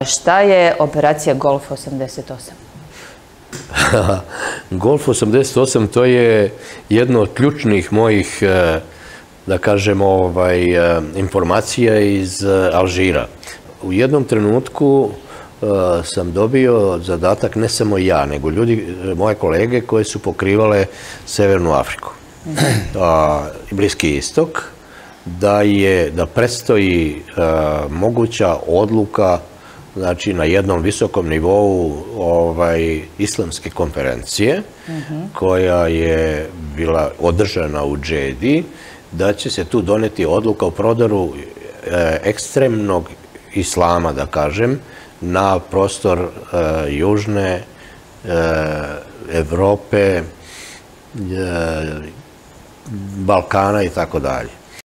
Šta je operacija Golf 88? Golf 88 to je jedno od ključnih mojih, da kažem, informacija iz Alžira. U jednom trenutku sam dobio zadatak, ne samo ja, nego moje kolege koje su pokrivale Severnu Afriku i Bliski istok, da predstoji moguća odluka, znači na jednom visokom nivou islamske konferencije koja je bila održana u Džedi, da će se tu doneti odluka o prodoru ekstremnog islama, da kažem, na prostor Južne Evrope, Balkana i tako dalje.